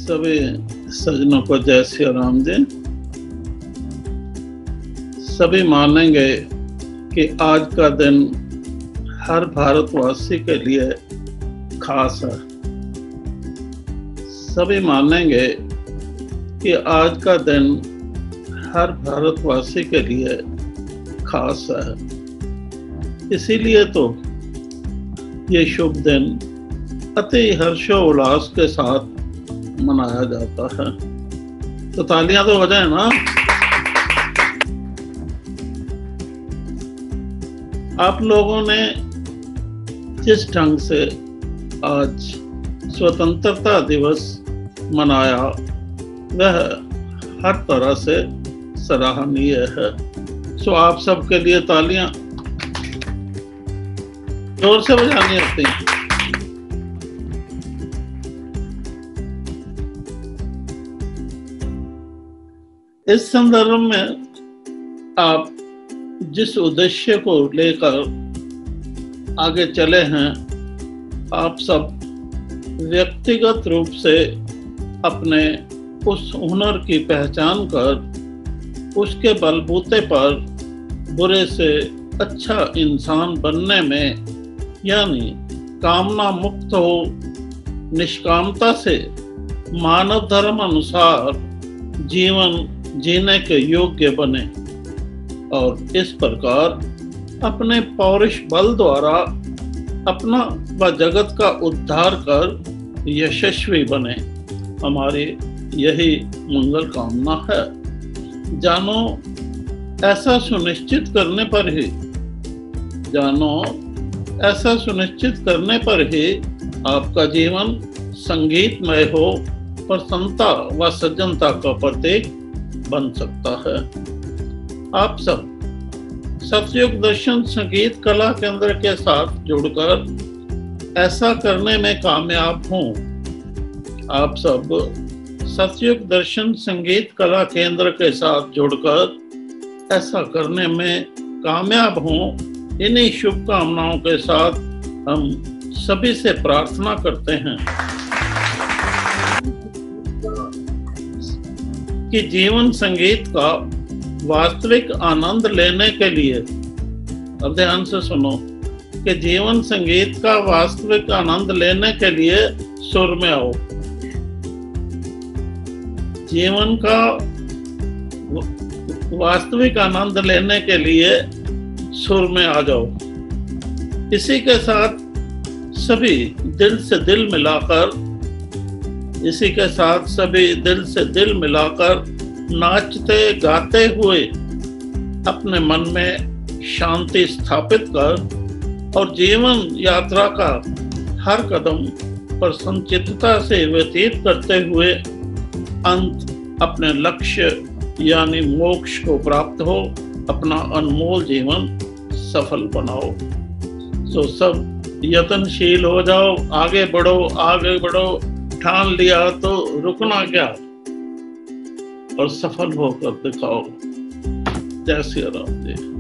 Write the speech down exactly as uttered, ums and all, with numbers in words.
सभी सज्जनों को जय श्री राम जी। सभी मानेंगे कि आज का दिन हर भारतवासी के लिए खास है। सभी मानेंगे कि आज का दिन हर भारतवासी के लिए खास है। इसीलिए तो ये शुभ दिन अति हर्षोल्लास के साथ मनाया जाता है। तो तालियां तो बजाएं ना। आप लोगों ने जिस ढंग से आज स्वतंत्रता दिवस मनाया वह हर तरह से सराहनीय है। सो आप सबके लिए तालियां जोर से बजानी होती हैं। इस संदर्भ में आप जिस उद्देश्य को लेकर आगे चले हैं, आप सब व्यक्तिगत रूप से अपने उस हुनर की पहचान कर उसके बलबूते पर बुरे से अच्छा इंसान बनने में, यानी कामना मुक्त हो, निष्कामता से मानव धर्म अनुसार जीवन जीने के योग्य बने और इस प्रकार अपने पौरुष बल द्वारा अपना व जगत का उद्धार कर यशस्वी बने। हमारी यही मंगल कामना है। जानो ऐसा सुनिश्चित करने पर ही जानो ऐसा सुनिश्चित करने पर ही आपका जीवन संगीतमय हो, प्रसन्नता व सज्जनता का प्रतीक बन सकता है। आप सब सतयुग दर्शन संगीत कला केंद्र के साथ जुड़कर ऐसा करने में कामयाब हों। आप सब सतयुग दर्शन संगीत कला केंद्र के साथ जुड़कर ऐसा करने में कामयाब हों। इन्हीं शुभकामनाओं के साथ हम सभी से प्रार्थना करते हैं कि जीवन संगीत का वास्तविक आनंद लेने के लिए, अब ध्यान से सुनो, कि जीवन संगीत का वास्तविक आनंद लेने के लिए सुर में आओ। जीवन का वास्तविक आनंद लेने के लिए सुर में आ जाओ। इसी के साथ सभी दिल से दिल मिलाकर इसी के साथ सभी दिल से दिल मिलाकर नाचते गाते हुए अपने मन में शांति स्थापित कर और जीवन यात्रा का हर कदम पर संचितता से व्यतीत करते हुए अंत अपने लक्ष्य यानी मोक्ष को प्राप्त हो, अपना अनमोल जीवन सफल बनाओ। तो सब यत्नशील हो जाओ, आगे बढ़ो, आगे बढ़ो। ठान लिया तो रुकना क्या, और सफल होकर दिखाओ। जय श्री राम जी।